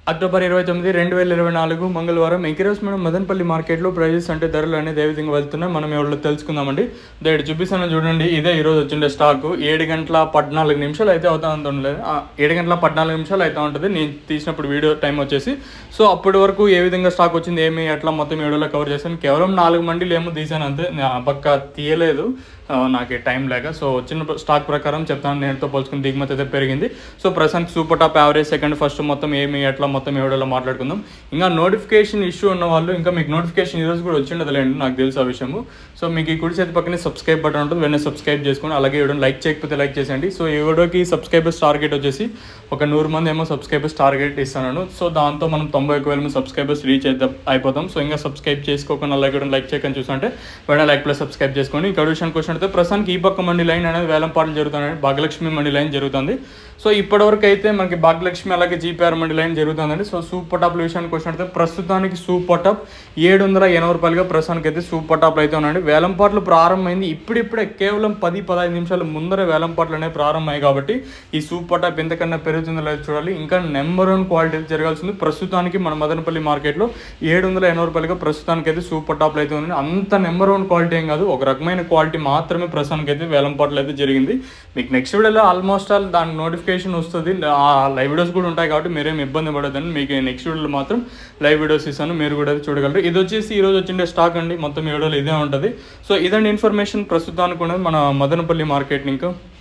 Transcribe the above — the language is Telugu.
అక్టోబర్ 29, 2024 మంగళవారం ఈరోజు మనం మదనపల్లి మార్కెట్లో ప్రైజెస్ అంటే ధరలు అనేది ఏ విధంగా వెళ్తున్నాయి మనం ఎవరిలో తెలుసుకుందామండి. ఇక్కడ చూపిస్తాను చూడండి. ఇదే ఈరోజు వచ్చిండే స్టాక్ 7:14 అయితే అవుతా ఉంటుంది. 7:14 అయితే ఉంటుంది నేను తీసినప్పుడు వీడియో టైం వచ్చేసి. సో అప్పటి వరకు ఏ విధంగా స్టాక్ వచ్చింది ఏమి ఎట్లా మొత్తం వీడియోలో కవర్ చేశాను. కేవలం 4 మండీలు ఏమో తీసాను అంతే, పక్క తీయలేదు నాకు టైం లేక. సో వచ్చిన స్టాక్ ప్రకారం చెప్తాను. నేనుతో పోల్చుకుని దిగుమతి అయితే పెరిగింది. So present super top average second first మొత్తం ఏమి ఎట్లా మొత్తం వీడియోలో మాట్లాడుకుందాం. ఇంకా నోటిఫికేషన్ ఇష్యూ ఉన్న వాళ్ళు ఇంకా మీకు నోటిఫికేషన్ ఈరోజు కూడా వచ్చిండదులేండి, నాకు తెలుసు ఆ విషయము. సో మీకు ఈ కుడి చేతి పక్కనే సబ్స్క్రైబ్ బటన్ ఉంటుంది, వెంటనే సబ్స్క్రైబ్ చేసుకోండి. అలాగే వీడియోని లైక్ చేయకపోతే లైక్ చేసేయండి. సో ఈ వీడియోకి సబ్స్క్రైబర్స్ టార్గెట్ వచ్చేసి ఒక 100 మంది ఏమో సబ్స్క్రైబర్స్ టార్గెట్ ఇస్తున్నాను. సో దాంతో మనం 91,000 మంది సబ్స్క్రైబర్స్ రీచ్ అయిపోతాం. సో ఇంకా సబ్స్క్రైబ్ చేసుకోకుండా అలాగే లైక్ చేయకుండా చూస్తుంటే వెంటనే లైక్ ప్లస్ సబ్స్క్రైబ్ చేసుకోండి. ఈ విషయానికి వచ్చినట్టు ప్రస్తుతానికి ఈ పక్క మండి లైన్ అనేది వేలంపాటలు జరుగుతుంది, భాగ్యలక్ష్మి మండి లైన్ జరుగుతుంది. సో ఇప్పటివరకు అయితే మనకి భాగ్యలక్ష్మి అలాగే జీపీఆర్ మండి లైన్ జరుగుతుందండి. సో సూపర్ టాప్ విషయానికి వచ్చినట్టు ప్రస్తుతానికి సూపర్ టాప్ 780 రూపాయలుగా ప్రస్తుతానికి అయితే సూపర్ టాప్లు అయితే ఉన్నాయండి. వేలంపాట్లు ప్రారంభమైంది ఇప్పుడిప్పుడే, కేవలం 10-15 నిమిషాల ముందరే వేలంపాట్లు అనేవి ప్రారంభమయ్యాయి కాబట్టి ఈ సూపర్ టాప్ ఎంతకన్నా పెరుగుతుందో లేదో చూడాలి. ఇంకా నెంబర్ 1 క్వాలిటీ జరగాల్సింది. ప్రస్తుతానికి మన మదనపల్లి మార్కెట్లో 780 రూపాయలుగా ప్రస్తుతానికి అయితే సూపర్ టాప్లు అయితే ఉంది. అంత నెంబర్ 1 క్వాలిటీ ఏం కాదు, ఒక రకమైన క్వాలిటీ మాత్రమే ప్రస్తుతానికి అయితే వేలంపాట్లు అయితే జరిగింది. మీకు నెక్స్ట్ వీడియోలో ఆల్మోస్ట్ ఆల్ దాని నోటిఫికేషన్ వస్తుంది, లైవ్ వీడియోస్ కూడా ఉంటాయి కాబట్టి మీరేం ఇబ్బంది పడదండి. మీకు నెక్స్ట్ వీడియోలో మాత్రం లైవ్ వీడియోస్ ఇస్తాను, మీరు కూడా చూడగలరు. ఇది వచ్చేసి ఈరోజు వచ్చిండే స్టాక్ అండి, మొత్తం వీడియోలో ఇదే ఉంటుంది. సో ఇదండి ఇన్ఫర్మేషన్ ప్రస్తుతానికి ఉన్నది మన మదనపల్లి మార్కెట్. ఇంకా